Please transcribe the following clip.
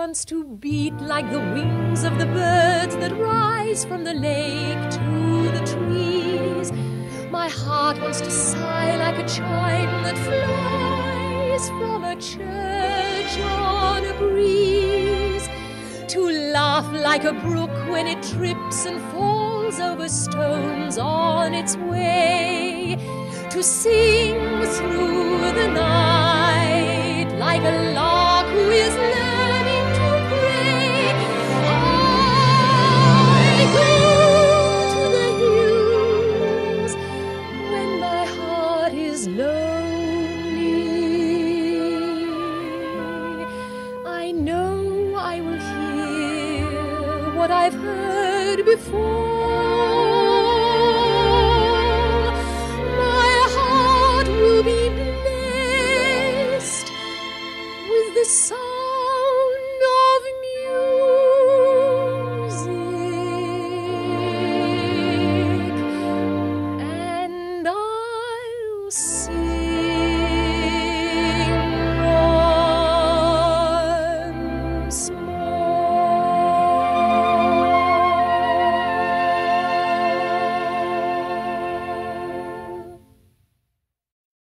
wants to beat like the wings of the birds that rise from the lake to the trees. My heart wants to sigh like a chime that flies from a church on a breeze, to laugh like a brook when it trips and falls over stones on its way, to sing through the night like a lark who is learning to pray. I go to the hills when my heart is lonely. I know I will hear what I've heard before.